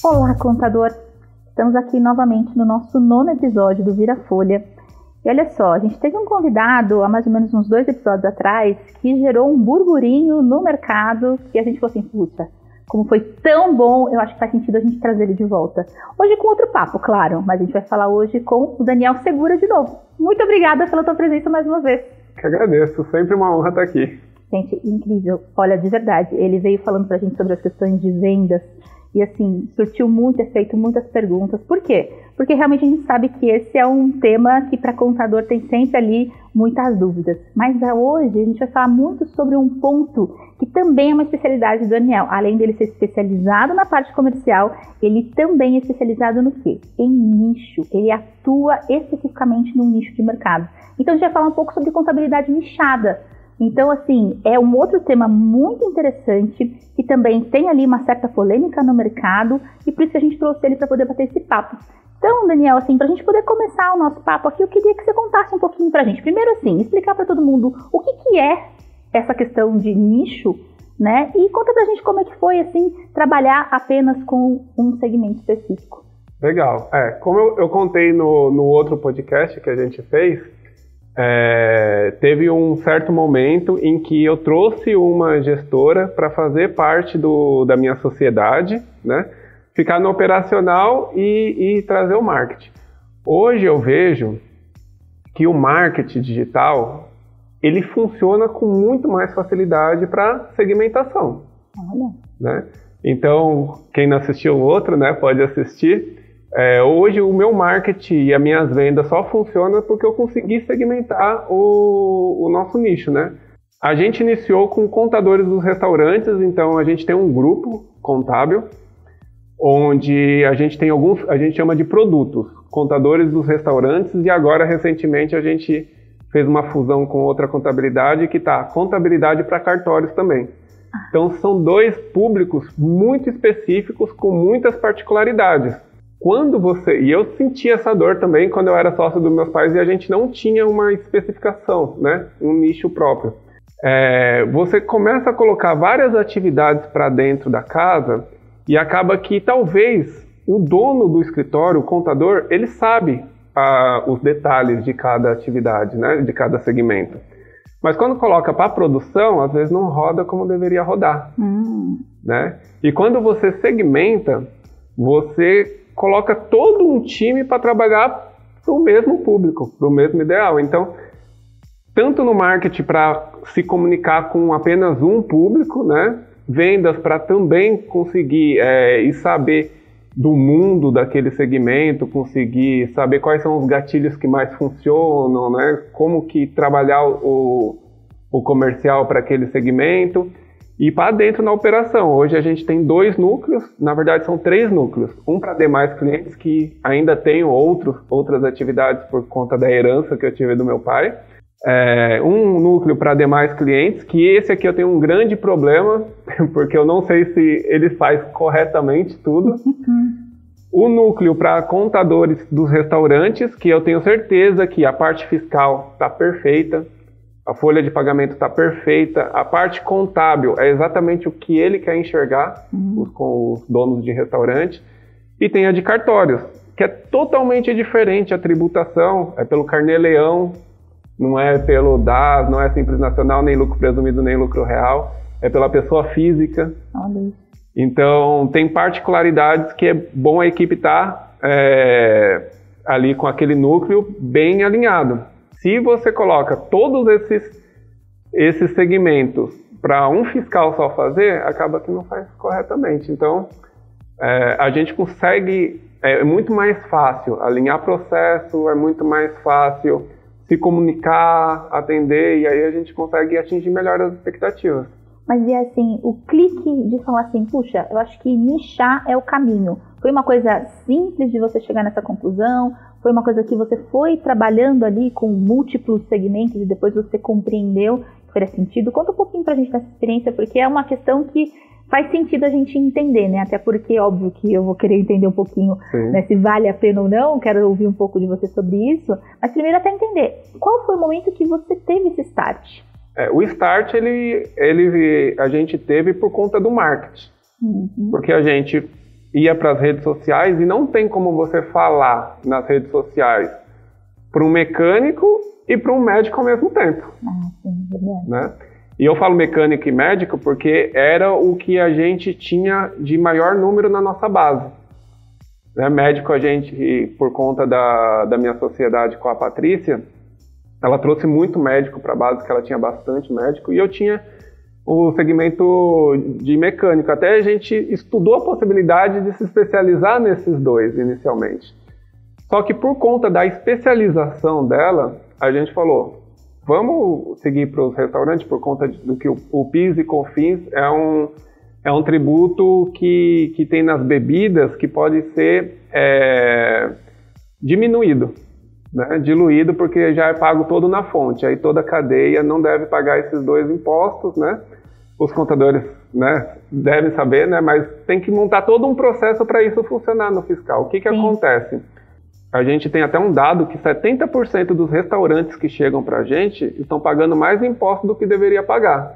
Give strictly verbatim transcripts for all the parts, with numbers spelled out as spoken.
Olá, contador! Estamos aqui novamente no nosso nono episódio do Vira Folha. E olha só, a gente teve um convidado há mais ou menos uns dois episódios atrás que gerou um burburinho no mercado que a gente falou assim, puxa, como foi tão bom, eu acho que faz sentido a gente trazer ele de volta. Hoje com outro papo, claro, mas a gente vai falar hoje com o Daniel Segura de novo. Muito obrigada pela tua presença mais uma vez. Que agradeço, sempre uma honra estar aqui. Gente, incrível. Olha, de verdade, ele veio falando pra gente sobre as questões de vendas e assim, surtiu muito, é feito muitas perguntas. Por quê? Porque realmente a gente sabe que esse é um tema que para contador tem sempre ali muitas dúvidas. Mas hoje a gente vai falar muito sobre um ponto que também é uma especialidade do Daniel. Além dele ser especializado na parte comercial, ele também é especializado no quê? Em nicho. Ele atua especificamente num nicho de mercado. Então a gente vai falar um pouco sobre contabilidade nichada. Então, assim, é um outro tema muito interessante, que também tem ali uma certa polêmica no mercado, e por isso a gente trouxe ele para poder bater esse papo. Então, Daniel, assim, para a gente poder começar o nosso papo aqui, eu queria que você contasse um pouquinho para a gente. Primeiro, assim, explicar para todo mundo o que, que é essa questão de nicho, né? E conta para a gente como é que foi, assim, trabalhar apenas com um segmento específico. Legal. É, como eu, eu contei no, no outro podcast que a gente fez, É, teve um certo momento em que eu trouxe uma gestora para fazer parte do, da minha sociedade, né? Ficar no operacional e, e trazer o marketing. Hoje eu vejo que o marketing digital ele funciona com muito mais facilidade para segmentação. Olha. Né? Então, quem não assistiu o outro, né, pode assistir. É, hoje o meu marketing e as minhas vendas só funcionam porque eu consegui segmentar o, o nosso nicho, né? A gente iniciou com contadores dos restaurantes, então a gente tem um grupo contábil, onde a gente tem alguns, a gente chama de produtos, contadores dos restaurantes, e agora recentemente a gente fez uma fusão com outra contabilidade que tá contabilidade para cartórios também. Então são dois públicos muito específicos com muitas particularidades. Quando você, e eu senti essa dor também quando eu era sócio dos meus pais e a gente não tinha uma especificação, né, um nicho próprio. É, você começa a colocar várias atividades para dentro da casa e acaba que talvez o dono do escritório, o contador, ele sabe ah, os detalhes de cada atividade, né, de cada segmento. Mas quando coloca para a produção, às vezes não roda como deveria rodar. Hum. Né? E quando você segmenta, você coloca todo um time para trabalhar para o mesmo público, para o mesmo ideal. Então, tanto no marketing para se comunicar com apenas um público, né? Vendas para também conseguir é, e saber do mundo daquele segmento, conseguir saber quais são os gatilhos que mais funcionam, né? Como que trabalhar o, o comercial para aquele segmento. E para dentro na operação, hoje a gente tem dois núcleos, na verdade são três núcleos. Um para demais clientes que ainda tenho outros, outras atividades por conta da herança que eu tive do meu pai. É, um núcleo para demais clientes, que esse aqui eu tenho um grande problema, porque eu não sei se ele faz corretamente tudo. O núcleo para contadores dos restaurantes, que eu tenho certeza que a parte fiscal está perfeita. A folha de pagamento está perfeita, a parte contábil é exatamente o que ele quer enxergar uhum. os, com os donos de restaurante, e tem a de cartórios, que é totalmente diferente, a tributação é pelo carnê-leão, não é pelo D A S, não é Simples Nacional, nem lucro presumido, nem lucro real, é pela pessoa física. Olha. Então tem particularidades que é bom a equipe estar tá, é, ali com aquele núcleo bem alinhado. Se você coloca todos esses, esses segmentos para um fiscal só fazer, acaba que não faz corretamente. Então, é, a gente consegue, é muito mais fácil alinhar processo, é muito mais fácil se comunicar, atender, e aí a gente consegue atingir melhor as expectativas. Mas e assim, o clique de falar assim, puxa, eu acho que nichar é o caminho. Foi uma coisa simples de você chegar nessa conclusão? Foi uma coisa que você foi trabalhando ali com múltiplos segmentos e depois você compreendeu que faria sentido? Conta um pouquinho pra gente dessa experiência, porque é uma questão que faz sentido a gente entender, né? Até porque, óbvio que eu vou querer entender um pouquinho, né, se vale a pena ou não, quero ouvir um pouco de você sobre isso. Mas primeiro até entender, qual foi o momento que você teve esse start? É, o start, ele, ele, a gente teve por conta do marketing. Uhum. Porque a gente ia para as redes sociais e não tem como você falar nas redes sociais para um mecânico e para um médico ao mesmo tempo. Ah, sim, verdade. Né? E eu falo mecânico e médico porque era o que a gente tinha de maior número na nossa base. Né? Médico, a gente, por conta da, da minha sociedade com a Patrícia, ela trouxe muito médico para a base, que ela tinha bastante médico, e eu tinha o segmento de mecânico. Até a gente estudou a possibilidade de se especializar nesses dois inicialmente. Só que por conta da especialização dela, a gente falou, vamos seguir para os restaurantes por conta do que o, o PIS e COFINS é um, é um tributo que, que tem nas bebidas que pode ser é, diminuído, né, diluído, porque já é pago todo na fonte. Aí toda a cadeia não deve pagar esses dois impostos, né? Os contadores, né, devem saber, né, mas tem que montar todo um processo para isso funcionar no fiscal. O que que Sim. acontece? A gente tem até um dado que setenta por cento dos restaurantes que chegam para a gente estão pagando mais imposto do que deveria pagar.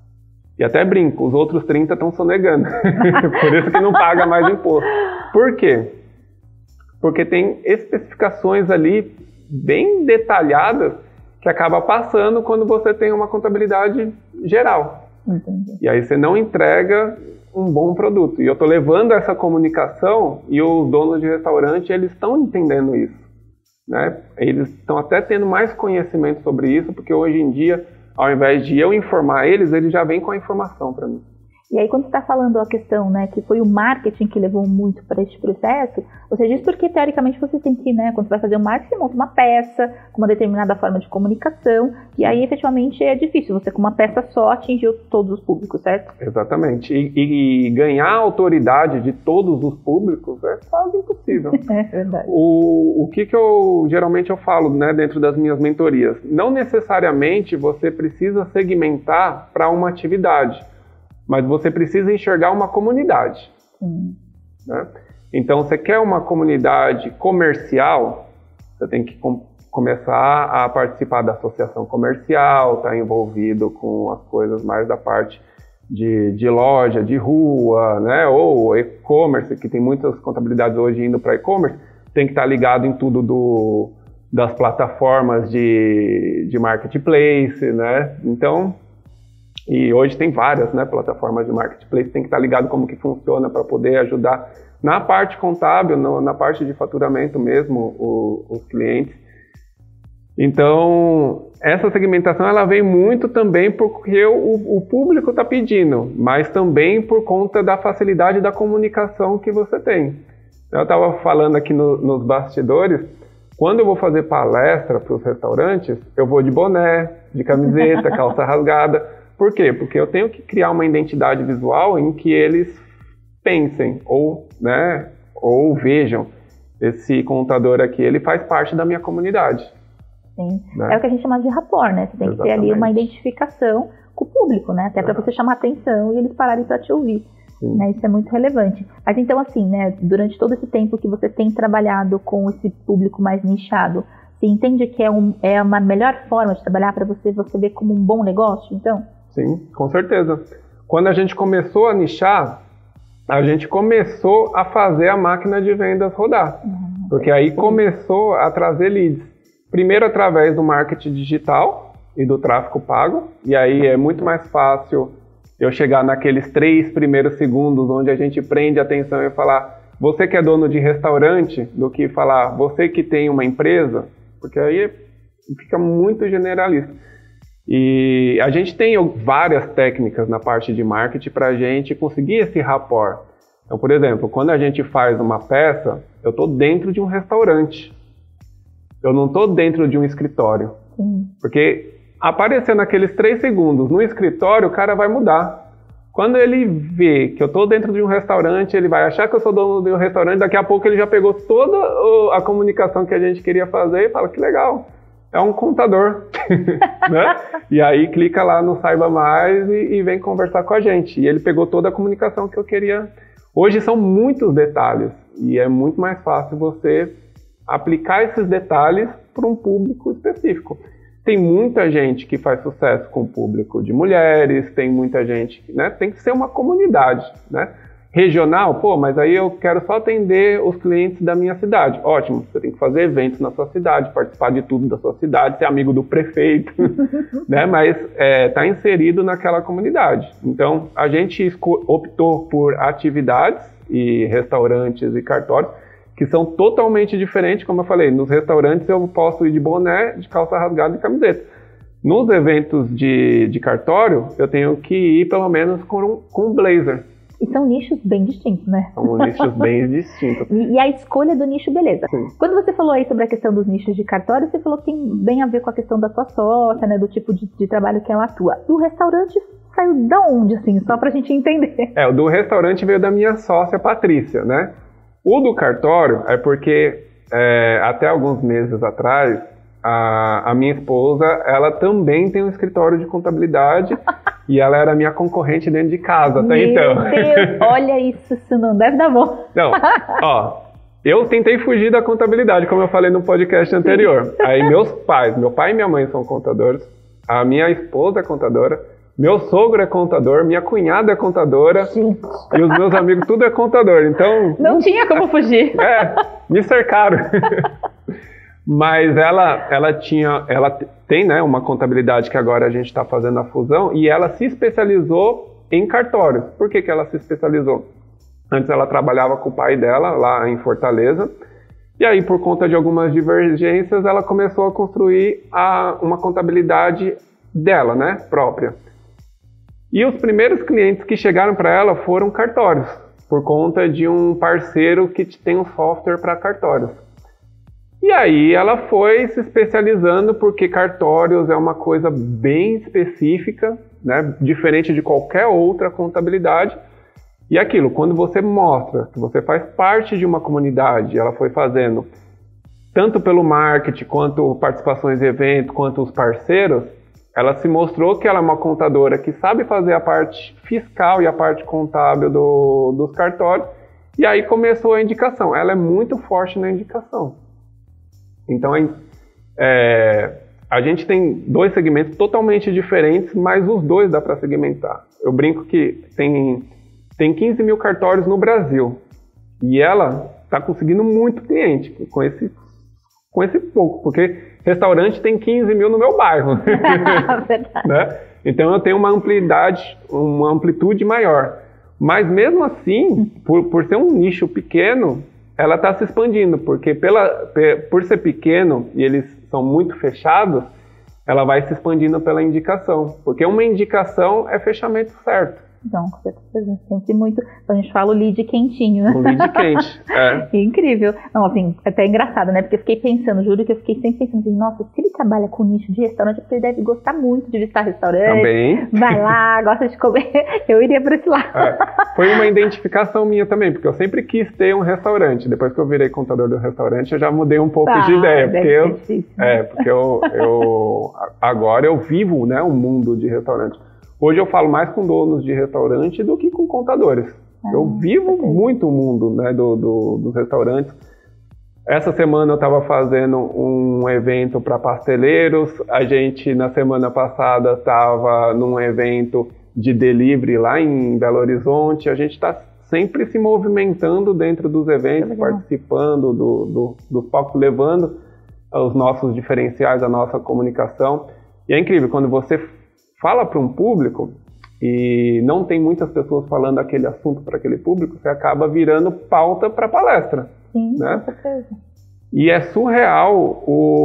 E até brinco, os outros trinta estão sonegando. Por isso que não paga mais imposto. Por quê? Porque tem especificações ali bem detalhadas que acaba passando quando você tem uma contabilidade geral. Entendi. E aí você não entrega um bom produto. E eu estou levando essa comunicação e os donos de restaurante, eles estão entendendo isso. Né? Eles estão até tendo mais conhecimento sobre isso, porque hoje em dia, ao invés de eu informar eles, eles já vêm com a informação para mim. E aí, quando você está falando a questão, né, que foi o marketing que levou muito para este processo, você diz porque, teoricamente, você tem que, né, quando você vai fazer o marketing, você monta uma peça com uma determinada forma de comunicação, e aí, efetivamente, é difícil. Você, com uma peça só, atingiu todos os públicos, certo? Exatamente. E, e ganhar a autoridade de todos os públicos é quase impossível. É verdade. O, o que, que eu, geralmente, eu falo, né, dentro das minhas mentorias? Não necessariamente você precisa segmentar para uma atividade, mas você precisa enxergar uma comunidade. Hum. Né? Então, você quer uma comunidade comercial, você tem que com, começar a participar da associação comercial, estar tá envolvido com as coisas mais da parte de, de loja, de rua, né? Ou e-commerce, que tem muitas contabilidades hoje indo para e-commerce, tem que estar tá ligado em tudo do, das plataformas de, de marketplace, né? Então, e hoje tem várias, né, plataformas de marketplace, tem que estar ligado como que funciona para poder ajudar na parte contábil, no, na parte de faturamento mesmo, o, os clientes. Então, essa segmentação ela vem muito também porque o, o público está pedindo, mas também por conta da facilidade da comunicação que você tem. Eu estava falando aqui no, nos bastidores, quando eu vou fazer palestra para os restaurantes, eu vou de boné, de camiseta, calça rasgada. Por quê? Porque eu tenho que criar uma identidade visual em que eles pensem ou, né, ou vejam esse contador aqui, ele faz parte da minha comunidade. Sim. Né? É o que a gente chama de rapport, né? Você tem Exatamente. Que ter ali uma identificação com o público, né? Até para você chamar atenção e eles pararem para te ouvir. Né? Isso é muito relevante. Mas então, assim, né, durante todo esse tempo que você tem trabalhado com esse público mais nichado, você entende que é, um, é uma melhor forma de trabalhar para você, você ver como um bom negócio, então? Sim, com certeza. Quando a gente começou a nichar, a gente começou a fazer a máquina de vendas rodar. Uhum. Porque aí começou a trazer leads. Primeiro através do marketing digital e do tráfego pago. E aí é muito mais fácil eu chegar naqueles três primeiros segundos onde a gente prende a atenção e falar você que é dono de restaurante, do que falar você que tem uma empresa, porque aí fica muito generalista. E a gente tem várias técnicas na parte de marketing para a gente conseguir esse rapport. Então, por exemplo, quando a gente faz uma peça, eu estou dentro de um restaurante. Eu não estou dentro de um escritório. Sim. Porque aparecendo aqueles três segundos no escritório, o cara vai mudar. Quando ele vê que eu estou dentro de um restaurante, ele vai achar que eu sou dono de um restaurante, daqui a pouco ele já pegou toda a comunicação que a gente queria fazer e fala que legal. É um contador, né? E aí clica lá no Saiba Mais e, e vem conversar com a gente. E ele pegou toda a comunicação que eu queria. Hoje são muitos detalhes e é muito mais fácil você aplicar esses detalhes para um público específico. Tem muita gente que faz sucesso com o público de mulheres, tem muita gente, né? Tem que ser uma comunidade, né? Regional, pô, mas aí eu quero só atender os clientes da minha cidade. Ótimo, você tem que fazer eventos na sua cidade, participar de tudo da sua cidade, ser amigo do prefeito, né? Mas está é, inserido naquela comunidade. Então, a gente optou por atividades e restaurantes e cartórios que são totalmente diferentes, como eu falei. Nos restaurantes eu posso ir de boné, de calça rasgada e camiseta. Nos eventos de, de cartório, eu tenho que ir pelo menos com um, com um blazer. E são nichos bem distintos, né? São nichos bem distintos. E, e a escolha do nicho, beleza. Sim. Quando você falou aí sobre a questão dos nichos de cartório, você falou que tem bem a ver com a questão da sua sócia, né? Do tipo de, de trabalho que ela atua. Do restaurante saiu da onde, assim? Só pra gente entender. É, o do restaurante veio da minha sócia, Patrícia, né? O do cartório é porque é, até alguns meses atrás, a, a minha esposa, ela também tem um escritório de contabilidade e ela era minha concorrente dentro de casa até Meu então. Meu Deus, olha isso, isso não deve dar bom. Não, ó, eu tentei fugir da contabilidade, como eu falei no podcast anterior. Aí meus pais, meu pai e minha mãe são contadores, a minha esposa é contadora, meu sogro é contador, minha cunhada é contadora, Gente. E os meus amigos tudo é contador, então... Não hum, tinha como fugir. É, me cercaram. Mas ela, ela tinha, ela tem, né, uma contabilidade que agora a gente está fazendo a fusão e ela se especializou em cartórios. Por que que ela se especializou? Antes ela trabalhava com o pai dela lá em Fortaleza e aí por conta de algumas divergências ela começou a construir a, uma contabilidade dela, né, própria. E os primeiros clientes que chegaram para ela foram cartórios, por conta de um parceiro que tem um software para cartórios. E aí ela foi se especializando porque cartórios é uma coisa bem específica, né, diferente de qualquer outra contabilidade. E aquilo, quando você mostra que você faz parte de uma comunidade, ela foi fazendo tanto pelo marketing, quanto participações em evento, quanto os parceiros, ela se mostrou que ela é uma contadora que sabe fazer a parte fiscal e a parte contábil do, dos cartórios. E aí começou a indicação. Ela é muito forte na indicação. Então, é, a gente tem dois segmentos totalmente diferentes, mas os dois dá para segmentar. Eu brinco que tem, tem quinze mil cartórios no Brasil e ela está conseguindo muito cliente com esse, com esse pouco, porque restaurante tem quinze mil no meu bairro. Né? Então, eu tenho uma amplitude, uma amplitude maior. Mas, mesmo assim, por, por ser um nicho pequeno, ela está se expandindo, porque pela, por ser pequeno e eles são muito fechados, ela vai se expandindo pela indicação, porque uma indicação é fechamento certo. Então, com certeza, sempre muito... A gente fala o lead quentinho, né? O lead quente, é. Incrível. Não, assim, é até engraçado, né? Porque eu fiquei pensando, juro que eu fiquei sempre pensando assim, nossa, se ele trabalha com nicho de restaurante, ele deve gostar muito de visitar restaurante. Também. Vai lá, gosta de comer. Eu iria para esse lado. É. Foi uma identificação minha também, porque eu sempre quis ter um restaurante. Depois que eu virei contador do restaurante, eu já mudei um pouco ah, de ideia. Porque eu, difícil, né? É, porque eu, eu... Agora eu vivo, né, um mundo de restaurante. Hoje eu falo mais com donos de restaurante do que com contadores. Ah, eu vivo okay. muito o mundo, né, do, do, dos restaurantes. Essa semana eu estava fazendo um evento para pasteleiros. A gente, na semana passada, estava num evento de delivery lá em Belo Horizonte. A gente está sempre se movimentando dentro dos eventos, participando do, do, dos palcos, levando os nossos diferenciais, a nossa comunicação. E é incrível, quando você fala para um público e não tem muitas pessoas falando aquele assunto para aquele público, você acaba virando pauta para palestra. Sim, né? com certeza. E é surreal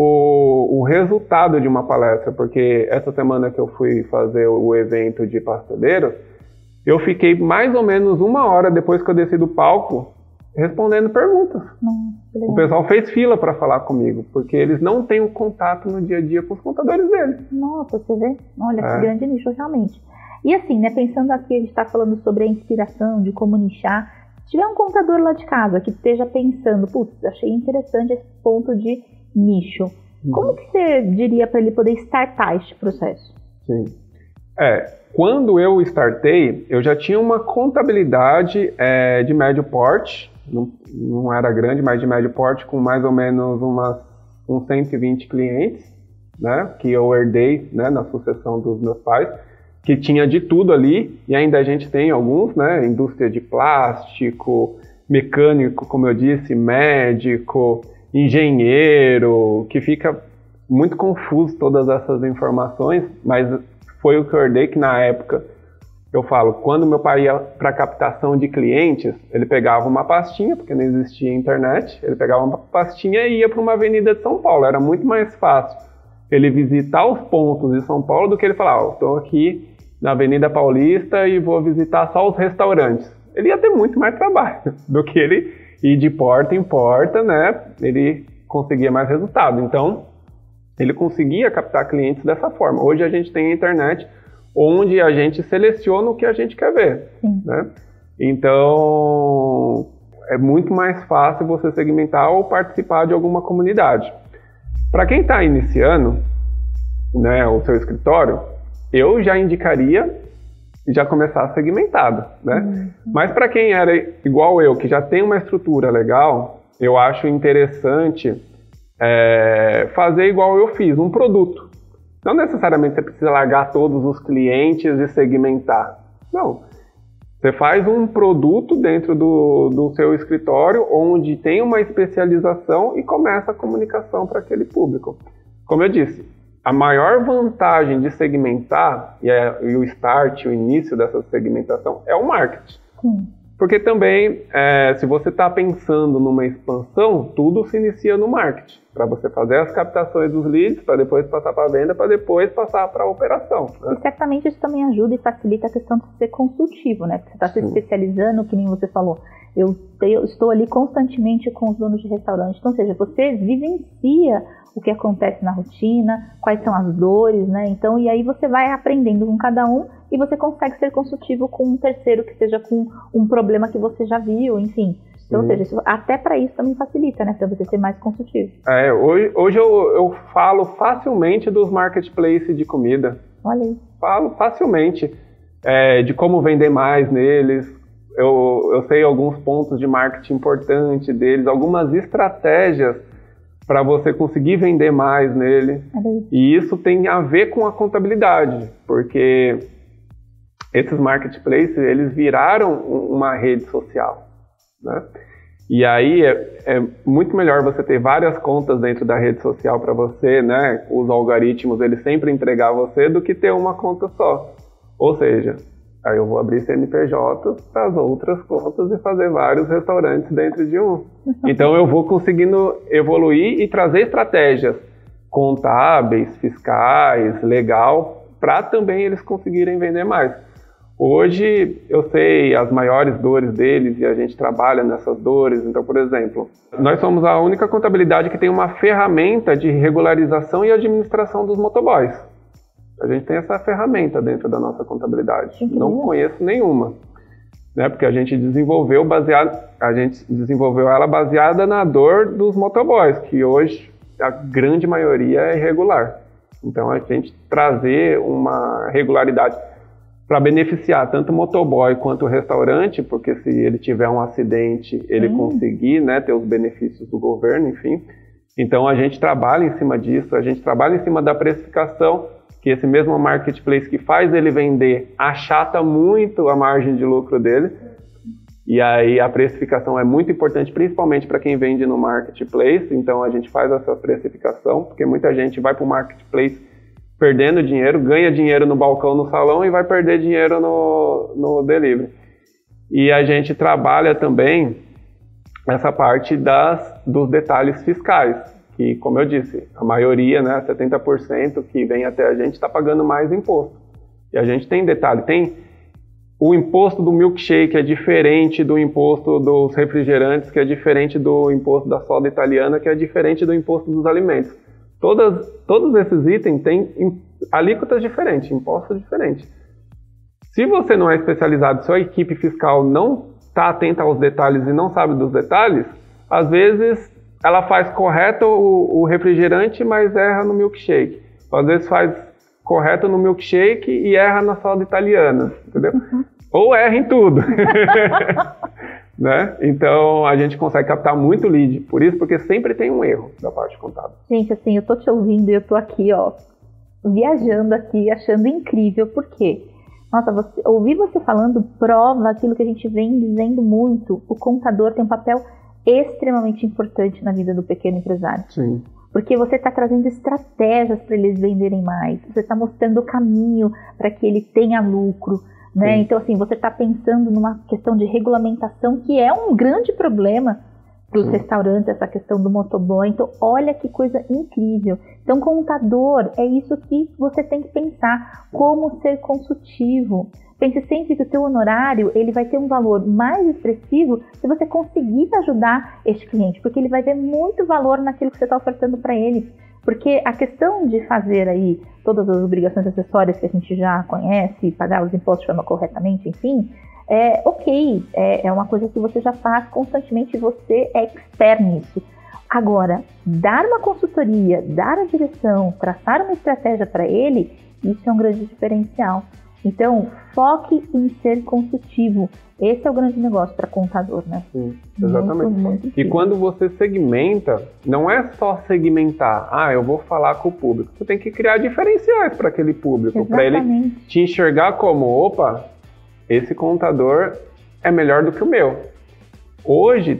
o, o resultado de uma palestra, porque essa semana que eu fui fazer o evento de pasteleiros, eu fiquei mais ou menos uma hora depois que eu desci do palco respondendo perguntas. Nossa, o pessoal fez fila para falar comigo, porque eles não têm um contato no dia a dia com os contadores deles. Nossa, você vê? Olha, é. que grande nicho, realmente. E assim, né, pensando aqui, a gente está falando sobre a inspiração, de como nichar. Se tiver um contador lá de casa que esteja pensando, putz, achei interessante esse ponto de nicho, uhum. como que você diria para ele poder startar este processo? Sim. É, quando eu startei, eu já tinha uma contabilidade é, de médio porte, não, não era grande, mas de médio porte, com mais ou menos umas, uns cento e vinte clientes, né, que eu herdei, né, na sucessão dos meus pais. que tinha de tudo ali, e ainda a gente tem alguns, né? Indústria de plástico, mecânico, como eu disse, médico, engenheiro, que fica muito confuso todas essas informações, mas foi o que eu herdei, que na época, eu falo, quando meu pai ia para captação de clientes, ele pegava uma pastinha, porque não existia internet, ele pegava uma pastinha e ia para uma avenida de São Paulo. Era muito mais fácil ele visitar os pontos de São Paulo do que ele falar, ó, oh, estou aqui na Avenida Paulista e vou visitar só os restaurantes. Ele ia ter muito mais trabalho do que ele ir de porta em porta, né? Ele conseguia mais resultado. Então, ele conseguia captar clientes dessa forma. Hoje a gente tem a internet, onde a gente seleciona o que a gente quer ver, né? Então, é muito mais fácil você segmentar ou participar de alguma comunidade. Para quem está iniciando, né, o seu escritório, eu já indicaria já começar segmentado, né? Uhum. Mas para quem era igual eu, que já tem uma estrutura legal, eu acho interessante é, fazer igual eu fiz, um produto. Não necessariamente você precisa largar todos os clientes e segmentar. Não. Você faz um produto dentro do, do seu escritório onde tem uma especialização e começa a comunicação para aquele público. Como eu disse, a maior vantagem de segmentar, e, é, e o start, o início dessa segmentação, é o marketing. Sim. Porque também, é, se você está pensando numa expansão, tudo se inicia no marketing. Para você fazer as captações dos leads, para depois passar para a venda, para depois passar para a operação. Né? E certamente isso também ajuda e facilita a questão de ser consultivo, né? Porque você está se especializando, que nem você falou. Eu, te, eu estou ali constantemente com os donos de restaurante. Então, ou seja, você vivencia o que acontece na rotina, quais são as dores, né? Então, e aí você vai aprendendo com cada um e você consegue ser consultivo com um terceiro que seja com um problema que você já viu, enfim. Então, ou seja, isso, até para isso também facilita, né? Para você ser mais consultivo. É, hoje, hoje eu, eu falo facilmente dos marketplaces de comida. Olha aí. Falo facilmente é, de como vender mais neles. Eu, eu sei alguns pontos de marketing importante deles, algumas estratégias para você conseguir vender mais nele. E isso tem a ver com a contabilidade, porque esses marketplaces, eles viraram uma rede social, né? E aí é, é muito melhor você ter várias contas dentro da rede social para você, né? Os algoritmos, eles sempre entregar a você, do que ter uma conta só. Ou seja, aí eu vou abrir C N P J para as outras contas e fazer vários restaurantes dentro de um. Então eu vou conseguindo evoluir e trazer estratégias contábeis, fiscais, legal, para também eles conseguirem vender mais. Hoje eu sei as maiores dores deles e a gente trabalha nessas dores. Então, por exemplo, nós somos a única contabilidade que tem uma ferramenta de regularização e administração dos motoboys. A gente tem essa ferramenta dentro da nossa contabilidade. Uhum. Não conheço nenhuma, né? Porque a gente desenvolveu baseado, a gente desenvolveu ela baseada na dor dos motoboys, que hoje a grande maioria é irregular. Então a gente trazer uma regularidade para beneficiar tanto o motoboy quanto o restaurante, porque se ele tiver um acidente, ele uhum. conseguir, né, ter os benefícios do governo, enfim. Então a gente trabalha em cima disso, a gente trabalha em cima da precificação, que esse mesmo marketplace que faz ele vender achata muito a margem de lucro dele. E aí a precificação é muito importante, principalmente para quem vende no marketplace. Então a gente faz essa precificação, porque muita gente vai para o marketplace perdendo dinheiro, ganha dinheiro no balcão, no salão, e vai perder dinheiro no, no delivery. E a gente trabalha também essa parte das, dos detalhes fiscais, que, como eu disse, a maioria, né, setenta por cento que vem até a gente está pagando mais imposto. E a gente tem detalhe, tem o imposto do milkshake é diferente do imposto dos refrigerantes, que é diferente do imposto da soda italiana, que é diferente do imposto dos alimentos. Todas, todos esses itens têm alíquotas diferentes, impostos diferentes. Se você não é especializado, se a equipe fiscal não está atenta aos detalhes e não sabe dos detalhes, às vezes ela faz correto o, o refrigerante, mas erra no milkshake. Às vezes faz correto no milkshake e erra na soda italiana, entendeu? Uhum. Ou erra em tudo. Né? Então a gente consegue captar muito lead, por isso, porque sempre tem um erro da parte contábil. Gente, assim, eu tô te ouvindo e eu tô aqui, ó, viajando aqui, achando incrível, por quê? Nossa, você, ouvir você falando prova aquilo que a gente vem dizendo muito. O contador tem um papel extremamente importante na vida do pequeno empresário. Sim. Porque você está trazendo estratégias para eles venderem mais. Você está mostrando o caminho para que ele tenha lucro. Né? Então, assim, você está pensando numa questão de regulamentação que é um grande problema para os restaurantes, essa questão do motoboy. Então, olha que coisa incrível. Então, contador, é isso que você tem que pensar. Como ser consultivo. Pense sempre que o teu honorário ele vai ter um valor mais expressivo se você conseguir ajudar este cliente, porque ele vai ver muito valor naquilo que você está ofertando para ele. Porque a questão de fazer aí todas as obrigações acessórias que a gente já conhece, pagar os impostos de forma corretamente, enfim, é ok, é, é uma coisa que você já faz constantemente, você é expert nisso. Agora, dar uma consultoria, dar a direção, traçar uma estratégia para ele, isso é um grande diferencial. Então, foque em ser consultivo. Esse é o grande negócio para contador, né? Sim, exatamente. Muito, muito e quando você segmenta, não é só segmentar. Ah, eu vou falar com o público. Você tem que criar diferenciais para aquele público, para ele te enxergar como, opa, esse contador é melhor do que o meu. Hoje,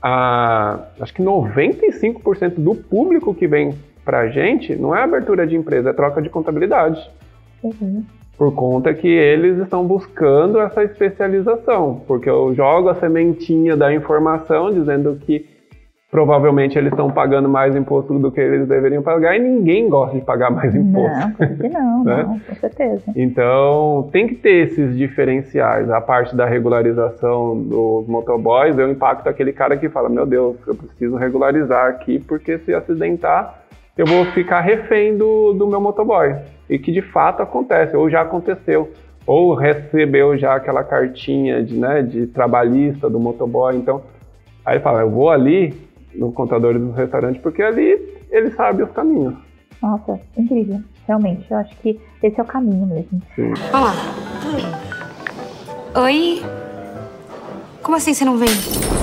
a, acho que noventa e cinco por cento do público que vem para a gente não é abertura de empresa, é troca de contabilidade. Uhum. Por conta que eles estão buscando essa especialização, porque eu jogo a sementinha da informação dizendo que provavelmente eles estão pagando mais imposto do que eles deveriam pagar e ninguém gosta de pagar mais imposto. Não, claro que não, né? não, com certeza. Então, tem que ter esses diferenciais. A parte da regularização dos motoboys, eu impacto aquele cara que fala, meu Deus, eu preciso regularizar aqui, porque se acidentar, eu vou ficar refém do, do meu motoboy. E que de fato acontece, ou já aconteceu, ou recebeu já aquela cartinha de, né, de trabalhista do motoboy. Então, aí fala, eu vou ali no contador do restaurante, porque ali ele sabe os caminhos. Nossa, incrível, realmente, eu acho que esse é o caminho mesmo. Sim. Olá. Oi? Como assim você não vem?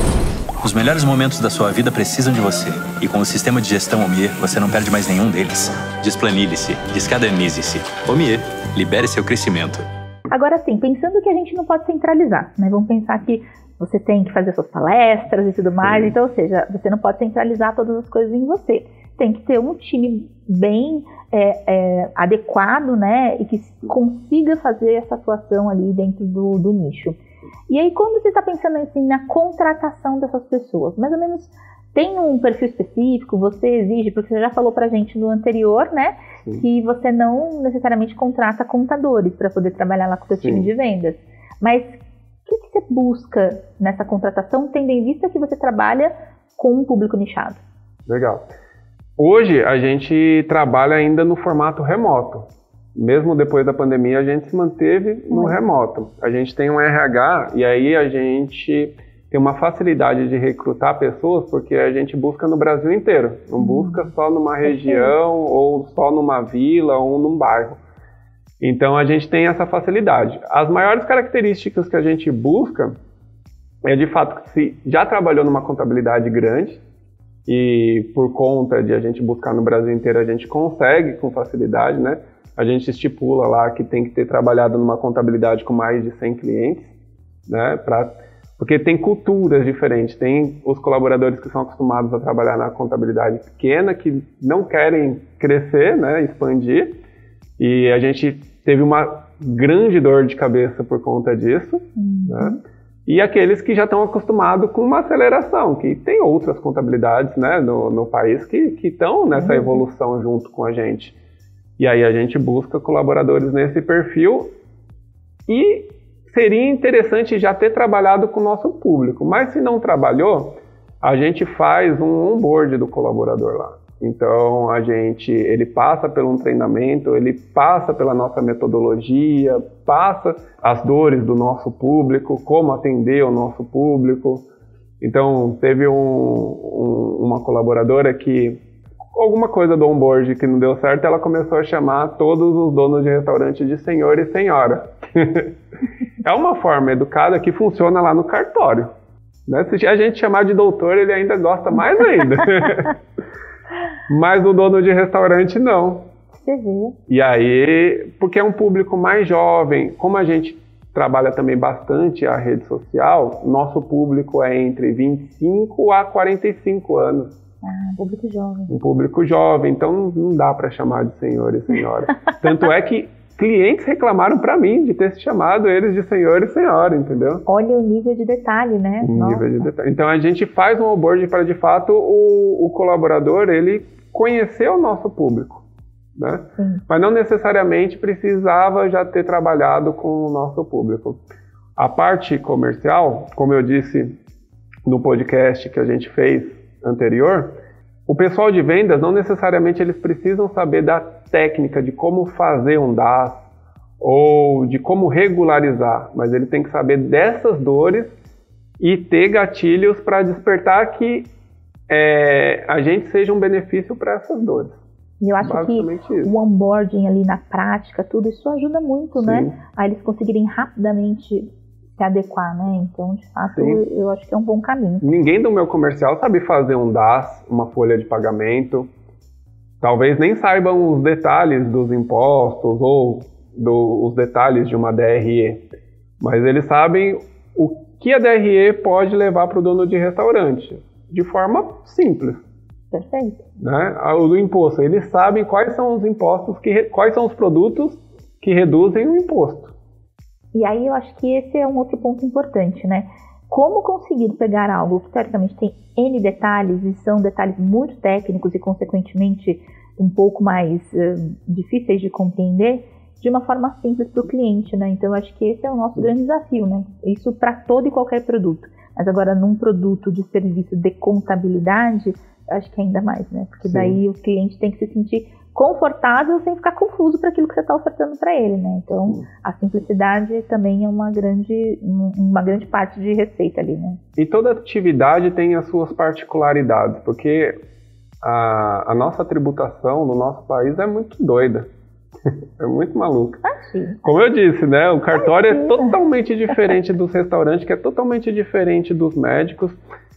Os melhores momentos da sua vida precisam de você. E com o sistema de gestão Omie, você não perde mais nenhum deles. Desplanilhe-se, descadernize-se. Omie, libere seu crescimento. Agora sim, pensando que a gente não pode centralizar, né? Vamos pensar que você tem que fazer suas palestras e tudo mais, sim. Então, ou seja, você não pode centralizar todas as coisas em você. Tem que ter um time bem é, é, adequado, né? E que consiga fazer essa atuação ali dentro do, do nicho. E aí, quando você está pensando assim, na contratação dessas pessoas, mais ou menos tem um perfil específico, você exige, porque você já falou pra gente no anterior, né, sim, que você não necessariamente contrata contadores para poder trabalhar lá com o seu time de vendas. Mas o que, que você busca nessa contratação, tendo em vista que você trabalha com um público nichado? Legal. Hoje a gente trabalha ainda no formato remoto. Mesmo depois da pandemia, a gente se manteve no remoto. A gente tem um R H e aí a gente tem uma facilidade de recrutar pessoas porque a gente busca no Brasil inteiro. Não busca só numa região ou só numa vila ou num bairro. Então a gente tem essa facilidade. As maiores características que a gente busca é de fato que se já trabalhou numa contabilidade grande e por conta de a gente buscar no Brasil inteiro, a gente consegue com facilidade, né? A gente estipula lá que tem que ter trabalhado numa contabilidade com mais de cem clientes, né? Pra, porque tem culturas diferentes. Tem os colaboradores que são acostumados a trabalhar na contabilidade pequena, que não querem crescer, né? Expandir. E a gente teve uma grande dor de cabeça por conta disso, uhum, né? E aqueles que já estão acostumados com uma aceleração, que tem outras contabilidades, né, no, no país que estão nessa uhum. evolução junto com a gente. E aí a gente busca colaboradores nesse perfil e seria interessante já ter trabalhado com o nosso público. Mas se não trabalhou, a gente faz um onboard do colaborador lá. Então a gente, ele passa por um treinamento, ele passa pela nossa metodologia, passa as dores do nosso público, como atender o nosso público. Então teve um, um, uma colaboradora que alguma coisa do onboard que não deu certo, ela começou a chamar todos os donos de restaurante de senhor e senhora. É uma forma educada que funciona lá no cartório, né? Se a gente chamar de doutor, ele ainda gosta mais ainda. Mas o dono de restaurante não. Você vê. E aí, porque é um público mais jovem, como a gente trabalha também bastante a rede social, nosso público é entre vinte e cinco a quarenta e cinco anos. Ah, público jovem. Um público jovem, então não dá para chamar de senhor e senhora. Tanto é que clientes reclamaram para mim de ter chamado eles de senhor e senhora, entendeu? Olha o nível de detalhe, né? O nível de detalhe. Então a gente faz um onboarding para, de fato, o, o colaborador, ele conhecer o nosso público, né? Mas não necessariamente precisava já ter trabalhado com o nosso público. A parte comercial, como eu disse no podcast que a gente fez anterior, o pessoal de vendas não necessariamente eles precisam saber da técnica de como fazer um D A S ou de como regularizar, mas ele tem que saber dessas dores e ter gatilhos para despertar que é, a gente seja um benefício para essas dores. E eu acho que isso. O onboarding ali na prática, tudo isso ajuda muito, Sim. né? A eles conseguirem rapidamente se adequar, né? Então, de fato, eu, eu acho que é um bom caminho. Ninguém do meu comercial sabe fazer um D A S, uma folha de pagamento. Talvez nem saibam os detalhes dos impostos ou do, os detalhes de uma D R E. Mas eles sabem o que a D R E pode levar para o dono de restaurante, de forma simples. Perfeito. Né? O do imposto, eles sabem quais são os impostos, que, quais são os produtos que reduzem o imposto. E aí eu acho que esse é um outro ponto importante, né? Como conseguir pegar algo que teoricamente tem N detalhes e são detalhes muito técnicos e consequentemente um pouco mais uh, difíceis de compreender de uma forma simples para o cliente, né? Então eu acho que esse é o nosso grande desafio, né? Isso para todo e qualquer produto. Mas agora num produto de serviço de contabilidade, eu acho que ainda mais, né? Porque Sim. daí o cliente tem que se sentir confortável sem ficar confuso para aquilo que você está ofertando para ele, né? Então, Sim. a simplicidade também é uma grande, uma grande parte de receita ali, né? E toda atividade tem as suas particularidades, porque a, a nossa tributação no nosso país é muito doida. É muito maluca. Ah, Como eu disse, né? O cartório ah, é totalmente diferente dos restaurantes, que é totalmente diferente dos médicos.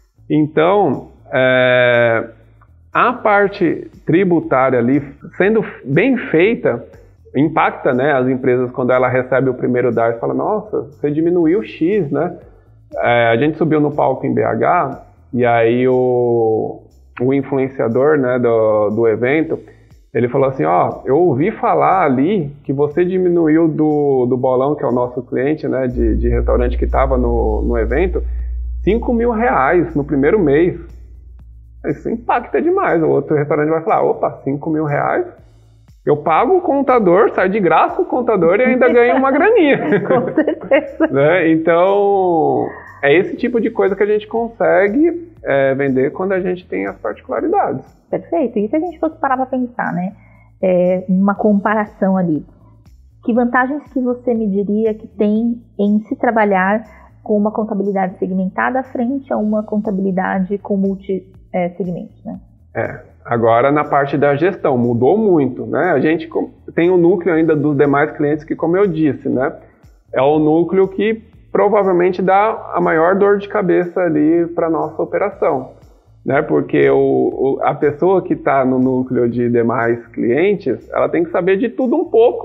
Então, é... a parte tributária ali, sendo bem feita, impacta, né, as empresas quando ela recebe o primeiro D A R, fala, nossa, você diminuiu X, né? É, a gente subiu no palco em B H, e aí o, o influenciador, né, do, do evento, ele falou assim, ó, eu ouvi falar ali que você diminuiu do, do Bolão, que é o nosso cliente, né, de, de restaurante que estava no, no evento, cinco mil reais no primeiro mês. Isso impacta demais. O outro restaurante vai falar, opa, cinco mil reais? Eu pago o contador, sai de graça o contador e ainda ganho uma graninha. Com certeza. Né? Então, é esse tipo de coisa que a gente consegue é, vender quando a gente tem as particularidades. Perfeito. E se a gente fosse parar para pensar, né? É, uma comparação ali. Que vantagens que você me diria que tem em se trabalhar com uma contabilidade segmentada frente a uma contabilidade com multi É, segmentos, né? É, agora na parte da gestão, mudou muito, né? A gente tem o núcleo ainda dos demais clientes que, como eu disse, né? É o núcleo que provavelmente dá a maior dor de cabeça ali para nossa operação, né? Porque o, o, a pessoa que está no núcleo de demais clientes, ela tem que saber de tudo um pouco,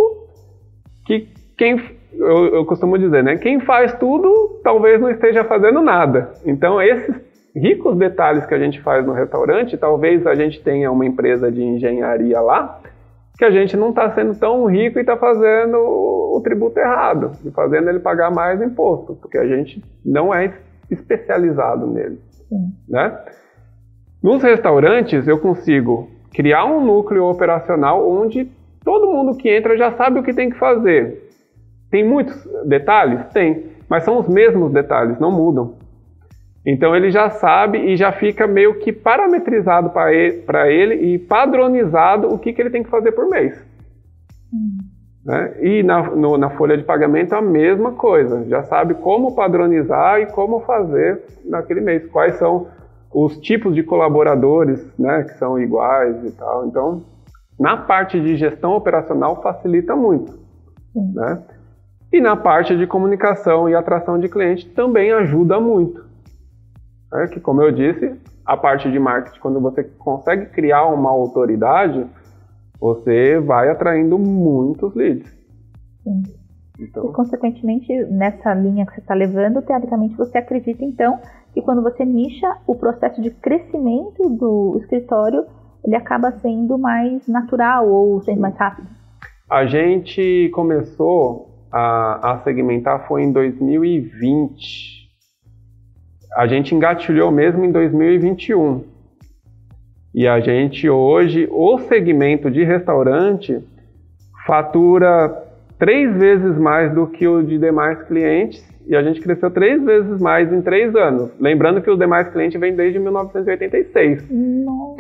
que quem, eu, eu costumo dizer, né? Quem faz tudo, talvez não esteja fazendo nada. Então, esses ricos detalhes que a gente faz no restaurante, talvez a gente tenha uma empresa de engenharia lá, que a gente não está sendo tão rico e está fazendo o tributo errado, e fazendo ele pagar mais imposto, porque a gente não é especializado nele. Sim. Né? Nos restaurantes, eu consigo criar um núcleo operacional onde todo mundo que entra já sabe o que tem que fazer. Tem muitos detalhes? Tem, mas são os mesmos detalhes, não mudam. Então ele já sabe e já fica meio que parametrizado para ele, ele e padronizado o que, que ele tem que fazer por mês. Hum. Né? E na, no, na folha de pagamento a mesma coisa, já sabe como padronizar e como fazer naquele mês, quais são os tipos de colaboradores, né, que são iguais e tal. Então, na parte de gestão operacional facilita muito. Hum. Né? E na parte de comunicação e atração de cliente também ajuda muito. É que, como eu disse, a parte de marketing, quando você consegue criar uma autoridade, você vai atraindo muitos leads. Sim. Então, e, consequentemente, nessa linha que você está levando, teoricamente, você acredita, então, que quando você nicha, o processo de crescimento do escritório, ele acaba sendo mais natural ou sendo mais rápido? A gente começou a, a segmentar foi em dois mil e vinte. A gente engatilhou mesmo em dois mil e vinte e um. E a gente hoje, o segmento de restaurante, fatura três vezes mais do que o de demais clientes, e a gente cresceu três vezes mais em três anos. Lembrando que os demais clientes vêm desde mil novecentos e oitenta e seis. Nossa.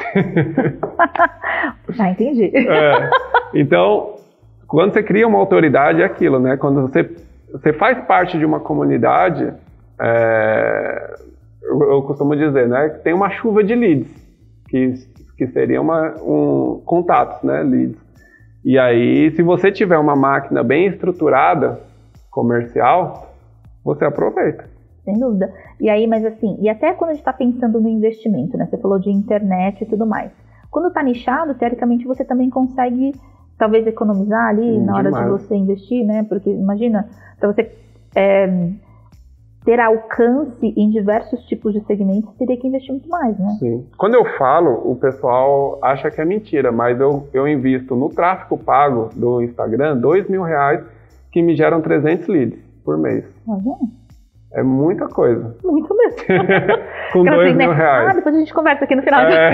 Ah, entendi. É. Então, quando você cria uma autoridade, é aquilo, né? Quando você, você faz parte de uma comunidade, é, eu, eu costumo dizer, né? Tem uma chuva de leads, que, que seria uma, um, contatos, né? Leads. E aí, se você tiver uma máquina bem estruturada, comercial, você aproveita. Sem dúvida. E aí, mas assim, e até quando a gente está pensando no investimento, né? Você falou de internet e tudo mais. Quando está nichado, teoricamente, você também consegue, talvez, economizar ali Sim, na hora demais. de você investir, né? Porque, imagina, para você é, ter alcance em diversos tipos de segmentos, você teria que investir muito mais, né? Sim. Quando eu falo, o pessoal acha que é mentira, mas eu, eu invisto no tráfego pago do Instagram dois mil reais que me geram trezentos leads por mês. Uhum. É muita coisa. Muito mesmo. Com dois assim, mil né? reais. Ah, depois a gente conversa aqui no final. É...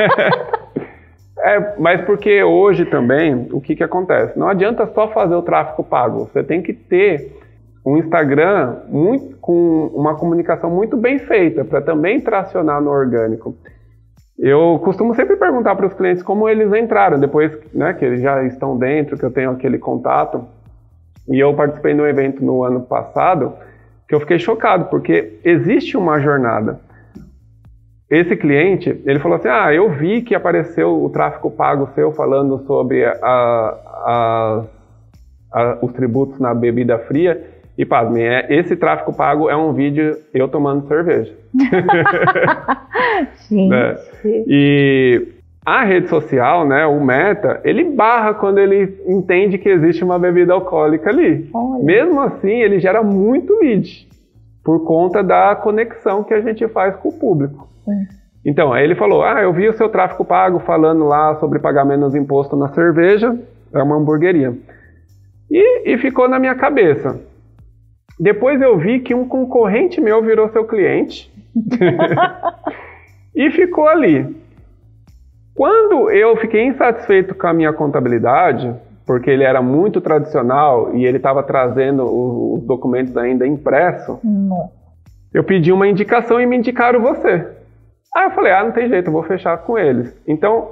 é, mas porque hoje também, o que que acontece? Não adianta só fazer o tráfego pago. Você tem que ter um Instagram muito, com uma comunicação muito bem feita para também tracionar no orgânico. Eu costumo sempre perguntar para os clientes como eles entraram, depois, né, que eles já estão dentro, que eu tenho aquele contato. E eu participei de um evento no ano passado que eu fiquei chocado, porque existe uma jornada. Esse cliente, ele falou assim, ah, eu vi que apareceu o tráfego pago seu falando sobre a, a, a, os tributos na bebida fria, e pasmem, é, esse tráfego pago é um vídeo eu tomando cerveja. Gente. Né? E a rede social, né, o Meta, ele barra quando ele entende que existe uma bebida alcoólica ali. Olha. Mesmo assim, ele gera muito lead, por conta da conexão que a gente faz com o público. Sim. Então, aí ele falou, ah, eu vi o seu tráfego pago falando lá sobre pagar menos imposto na cerveja, é uma hamburgueria. E, e ficou na minha cabeça. Depois eu vi que um concorrente meu virou seu cliente e ficou ali. Quando eu fiquei insatisfeito com a minha contabilidade, porque ele era muito tradicional e ele estava trazendo os documentos ainda impresso, não. eu pedi uma indicação e me indicaram você. Aí eu falei, ah, não tem jeito, eu vou fechar com eles. Então,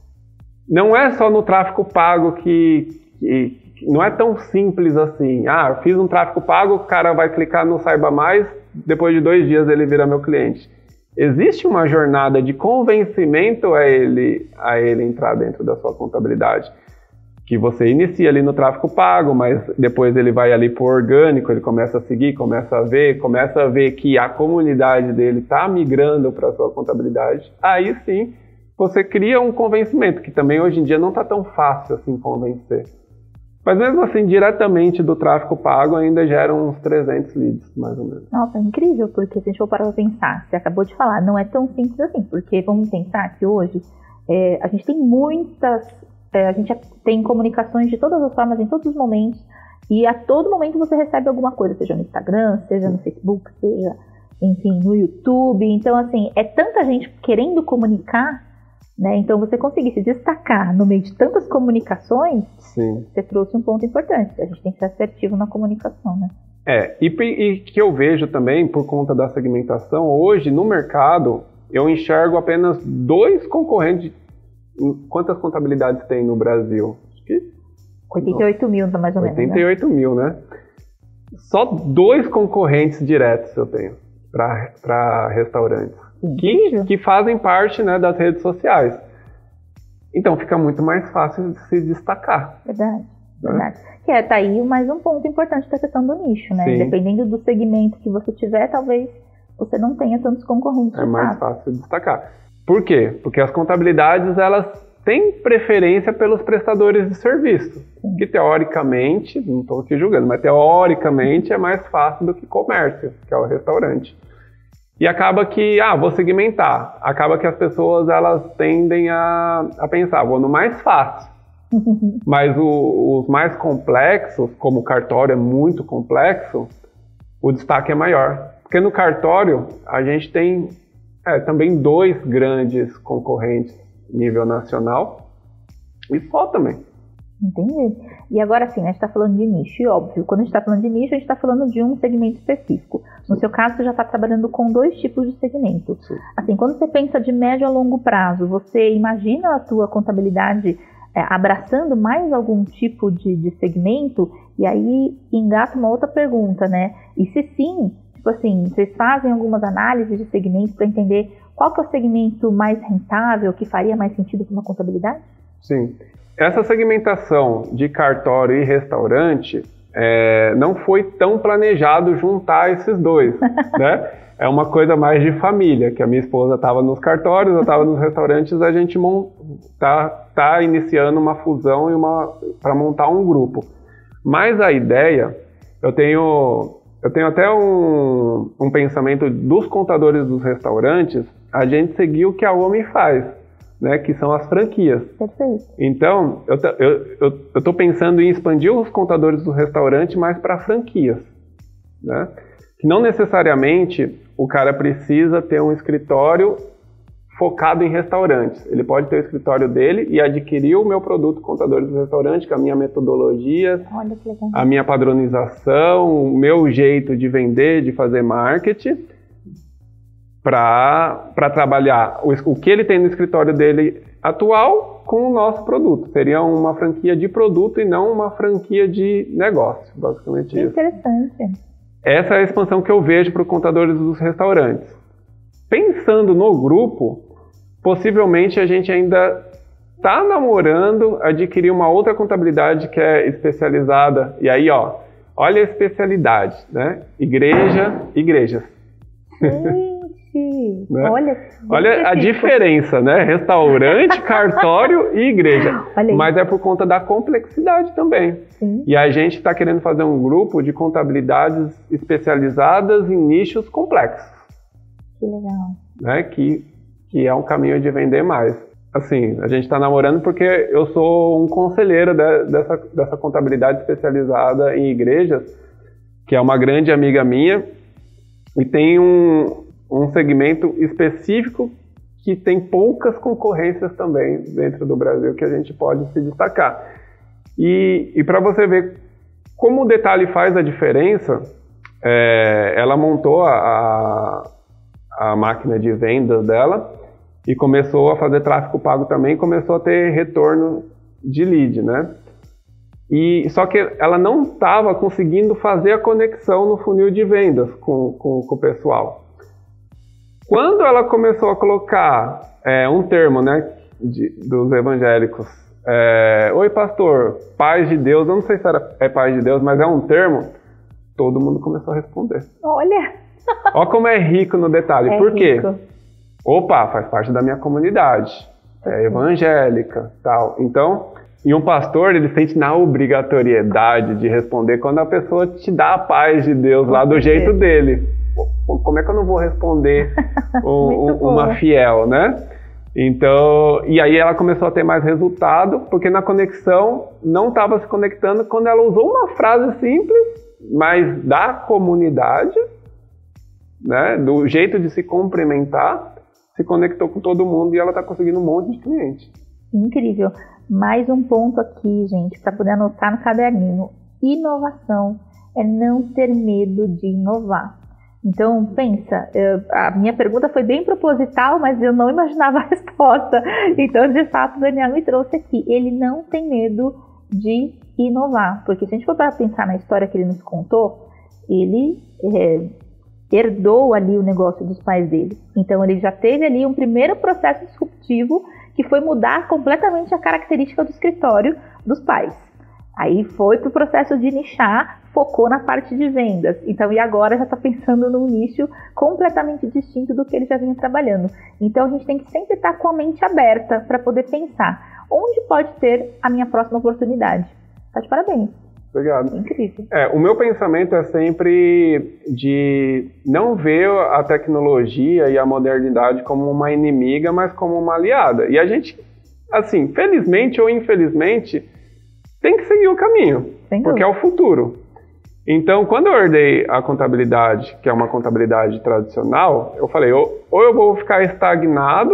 não é só no tráfego pago que... que não é tão simples assim. Ah, eu fiz um tráfego pago, o cara vai clicar no Saiba Mais, depois de dois dias ele vira meu cliente. Existe uma jornada de convencimento a ele, a ele entrar dentro da sua contabilidade. Que você inicia ali no tráfego pago, mas depois ele vai ali pro orgânico, ele começa a seguir, começa a ver, começa a ver que a comunidade dele está migrando para a sua contabilidade. Aí sim, você cria um convencimento, que também hoje em dia não está tão fácil assim convencer. Mas mesmo assim, diretamente do tráfego pago ainda geram uns trezentos leads, mais ou menos. Nossa, é incrível, porque se a gente for parar para pensar, você acabou de falar, não é tão simples assim, porque vamos pensar que hoje é, a gente tem muitas, é, a gente tem comunicações de todas as formas, em todos os momentos, e a todo momento você recebe alguma coisa, seja no Instagram, seja no Facebook, seja, enfim, no YouTube. Então, assim, é tanta gente querendo comunicar, né? Então, você conseguir se destacar no meio de tantas comunicações, Sim. Você trouxe um ponto importante. A gente tem que ser assertivo na comunicação, né? É, e, e que eu vejo também, por conta da segmentação, hoje no mercado, eu enxergo apenas dois concorrentes. Quantas contabilidades tem no Brasil? Acho que... oitenta e oito mil, mais ou menos. oitenta e oito mil, né? Só dois concorrentes diretos eu tenho para restaurantes. Que, que fazem parte, né, das redes sociais. Então fica muito mais fácil de se destacar. Verdade, verdade. Né? Que é, tá aí mais um ponto importante da questão do nicho, né? Sim. Dependendo do segmento que você tiver, talvez você não tenha tantos concorrentes. É mais fácil de destacar. Por quê? Porque as contabilidades, elas têm preferência pelos prestadores de serviço, que teoricamente, não estou aqui julgando, mas teoricamente é mais fácil do que comércio, que é o restaurante. E acaba que, ah, vou segmentar. Acaba que as pessoas, elas tendem a, a pensar, vou no mais fácil. Mas o, os mais complexos, como o cartório é muito complexo, o destaque é maior. Porque no cartório, a gente tem é, também dois grandes concorrentes nível nacional e só também. Entendi. E agora sim, a gente está falando de nicho, e óbvio, quando a gente está falando de nicho, a gente está falando de um segmento específico. No seu caso, você já está trabalhando com dois tipos de segmento. Sim. Assim, quando você pensa de médio a longo prazo, você imagina a tua contabilidade é, abraçando mais algum tipo de, de segmento? E aí engata uma outra pergunta, né? E se sim, tipo assim, vocês fazem algumas análises de segmentos para entender qual que é o segmento mais rentável, que faria mais sentido para uma contabilidade? Sim. Essa segmentação de cartório e restaurante é, não foi tão planejado juntar esses dois, né? É uma coisa mais de família, que a minha esposa estava nos cartórios, eu estava nos restaurantes, a gente está tá iniciando uma fusão e uma para montar um grupo. Mas a ideia, eu tenho, eu tenho até um, um pensamento dos contadores dos restaurantes, a gente seguir o que a OMI faz, né, que são as franquias. Perfeito. Então, eu estou eu, eu tô pensando em expandir os contadores do restaurante mais para franquias, né? Que não necessariamente o cara precisa ter um escritório focado em restaurantes. Ele pode ter o escritório dele e adquirir o meu produto Contadores do Restaurante, com a minha metodologia, Olha que legal. a minha padronização, o meu jeito de vender, de fazer marketing, para trabalhar o, o que ele tem no escritório dele atual com o nosso produto. Seria uma franquia de produto e não uma franquia de negócio, basicamente isso. Interessante. Essa é a expansão que eu vejo para os contadores dos restaurantes. Pensando no grupo, possivelmente a gente ainda está namorando adquirir uma outra contabilidade que é especializada. E aí, ó, olha a especialidade, né? Igreja, igrejas. Gente, né? olha, olha a diferença, né? Restaurante, cartório e igreja. Mas é por conta da complexidade também. Sim. E a gente está querendo fazer um grupo de contabilidades especializadas em nichos complexos. Que legal. Né? Que, que é um caminho de vender mais. Assim, a gente está namorando porque eu sou um conselheiro de, dessa, dessa contabilidade especializada em igrejas, que é uma grande amiga minha, e tem um, um segmento específico que tem poucas concorrências também dentro do Brasil que a gente pode se destacar. E, e para você ver como o detalhe faz a diferença, é, ela montou a, a, a máquina de vendas dela e começou a fazer tráfego pago também, começou a ter retorno de lead, né? E, só que ela não estava conseguindo fazer a conexão no funil de vendas com, com, com o pessoal. Quando ela começou a colocar é, um termo, né, de, dos evangélicos, é, oi pastor, paz de Deus, eu não sei se era, é paz de Deus, mas é um termo, todo mundo começou a responder. Olha! Olha como é rico no detalhe. É Por quê? rico. Opa, faz parte da minha comunidade, é evangélica, tal. Então, e um pastor, ele sente na obrigatoriedade de responder quando a pessoa te dá a paz de Deus lá do jeito dele. Como é que eu não vou responder um, uma fiel, né? Então, e aí ela começou a ter mais resultado, porque na conexão não estava se conectando quando ela usou uma frase simples, mas da comunidade, né, do jeito de se cumprimentar, se conectou com todo mundo e ela está conseguindo um monte de cliente. Incrível. Mais um ponto aqui, gente, para poder anotar no caderninho. Inovação é não ter medo de inovar. Então, pensa, eu, a minha pergunta foi bem proposital, mas eu não imaginava a resposta. Então, de fato, o Daniel me trouxe aqui. Ele não tem medo de inovar, porque se a gente for para pensar na história que ele nos contou, ele é, herdou ali o negócio dos pais dele. Então, ele já teve ali um primeiro processo disruptivo que foi mudar completamente a característica do escritório dos pais. Aí foi para o processo de nichar, focou na parte de vendas. Então, e agora já está pensando num nicho completamente distinto do que ele já vinha trabalhando. Então, a gente tem que sempre estar com a mente aberta para poder pensar. onde pode ter a minha próxima oportunidade. Tá de parabéns. Obrigado. Incrível. É, o meu pensamento é sempre de não ver a tecnologia e a modernidade como uma inimiga, mas como uma aliada. E a gente, assim, felizmente ou infelizmente, tem que seguir o caminho, Sem porque dúvida. é o futuro. Então, quando eu herdei a contabilidade, que é uma contabilidade tradicional, eu falei, ou, ou eu vou ficar estagnado,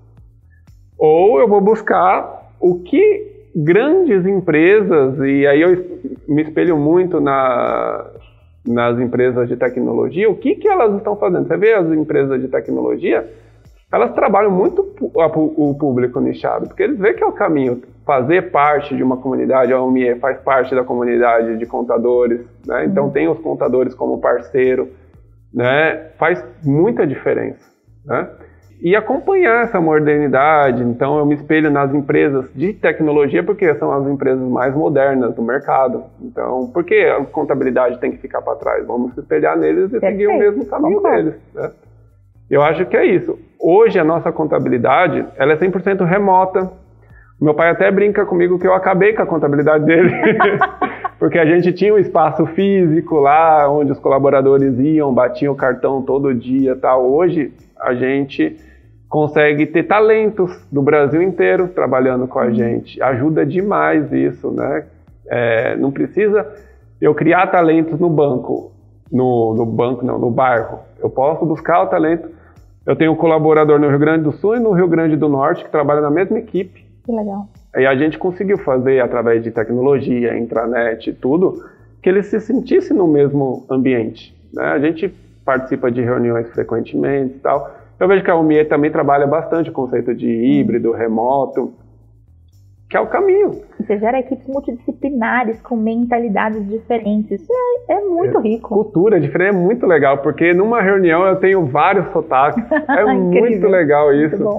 ou eu vou buscar o que grandes empresas, e aí eu me espelho muito na, nas empresas de tecnologia, o que, que elas estão fazendo? Você vê as empresas de tecnologia, elas trabalham muito o público nichado, porque eles veem que é o caminho, fazer parte de uma comunidade, a O M I E faz parte da comunidade de contadores, né? Então tem os contadores como parceiro, né? Faz muita diferença, né? E acompanhar essa modernidade, então eu me espelho nas empresas de tecnologia, porque são as empresas mais modernas do mercado. Então, por que a contabilidade tem que ficar para trás? Vamos se espelhar neles e seguir o mesmo caminho deles, né? Eu acho que é isso. Hoje a nossa contabilidade, ela é cem por cento remota. Meu pai até brinca comigo que eu acabei com a contabilidade dele, porque a gente tinha um espaço físico lá, onde os colaboradores iam, batiam o cartão todo dia e tal. Hoje a gente consegue ter talentos do Brasil inteiro trabalhando com a gente. Ajuda demais isso, né? É, não precisa eu criar talentos no banco, no, no banco não, no bairro. Eu posso buscar o talento. Eu tenho um colaborador no Rio Grande do Sul e no Rio Grande do Norte que trabalha na mesma equipe. Que legal. E a gente conseguiu fazer, através de tecnologia, intranet e tudo, que ele se sentisse no mesmo ambiente, né? A gente participa de reuniões frequentemente e tal. Eu vejo que a O M I E também trabalha bastante o conceito de híbrido, remoto, que é o caminho. E você gera equipes multidisciplinares com mentalidades diferentes. Isso é, é muito é, rico. Cultura diferente é muito legal, porque numa reunião eu tenho vários sotaques. É muito legal isso. Muito bom.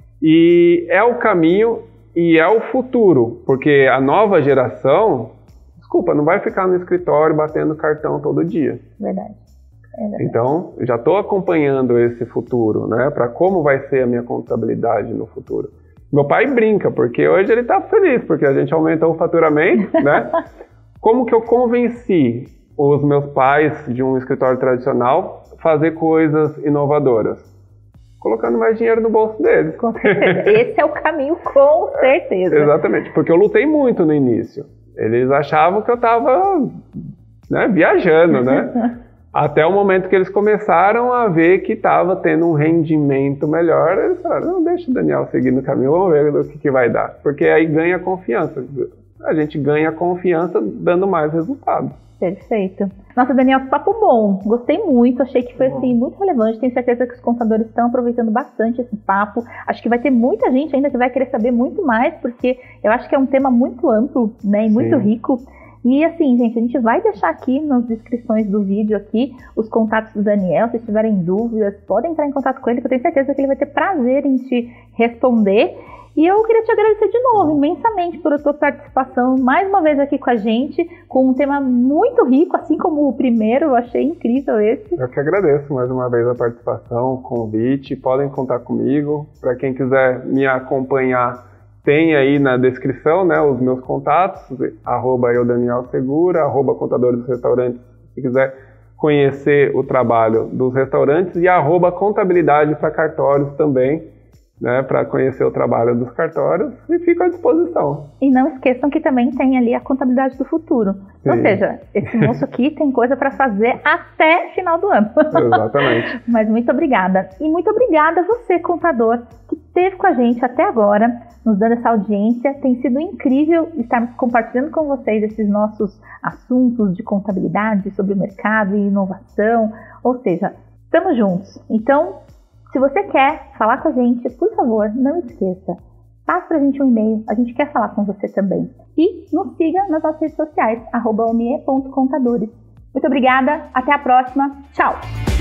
E é o caminho e é o futuro, porque a nova geração, desculpa, não vai ficar no escritório batendo cartão todo dia. Verdade. É verdade. Então, já estou acompanhando esse futuro, né? Para como vai ser a minha contabilidade no futuro. Meu pai brinca, porque hoje ele está feliz, porque a gente aumentou o faturamento, né? Como que eu convenci os meus pais de um escritório tradicional a fazer coisas inovadoras? Colocando mais dinheiro no bolso deles. Com certeza. Esse é o caminho, com certeza. Exatamente, porque eu lutei muito no início. Eles achavam que eu estava, né, viajando, né? Até o momento que eles começaram a ver que estava tendo um rendimento melhor, eles falaram, não, deixa o Daniel seguir no caminho, vamos ver o que, que vai dar. Porque aí ganha confiança. A gente ganha confiança dando mais resultado. Perfeito. Nossa, Daniel, que papo bom. Gostei muito, achei que foi assim, muito relevante. Tenho certeza que os contadores estão aproveitando bastante esse papo. Acho que vai ter muita gente ainda que vai querer saber muito mais, porque eu acho que é um tema muito amplo, né, e muito Sim. rico. E assim, gente, a gente vai deixar aqui nas descrições do vídeo aqui os contatos do Daniel. Se tiverem dúvidas, podem entrar em contato com ele, que eu tenho certeza que ele vai ter prazer em te responder. E eu queria te agradecer de novo, imensamente, por a tua participação, mais uma vez aqui com a gente, com um tema muito rico, assim como o primeiro. Eu achei incrível esse. Eu que agradeço mais uma vez a participação, o convite. Podem contar comigo. Para quem quiser me acompanhar, tem aí na descrição, né, os meus contatos, arroba eu Daniel Segura, arroba contadores dos restaurantes, se quiser conhecer o trabalho dos restaurantes, e arroba contabilidade para cartórios também, né, para conhecer o trabalho dos cartórios, e fico à disposição. E não esqueçam que também tem ali a contabilidade do futuro. Sim. Ou seja, esse moço aqui tem coisa para fazer até final do ano. Exatamente. Mas muito obrigada. E muito obrigada a você, contador, que esteve com a gente até agora, nos dando essa audiência. Tem sido incrível estarmos compartilhando com vocês esses nossos assuntos de contabilidade, sobre o mercado e inovação. Ou seja, estamos juntos. Então, se você quer falar com a gente, por favor, não esqueça. Passe para a gente um e-mail, a gente quer falar com você também. E nos siga nas nossas redes sociais, arroba omie ponto contadores. Muito obrigada, até a próxima, tchau!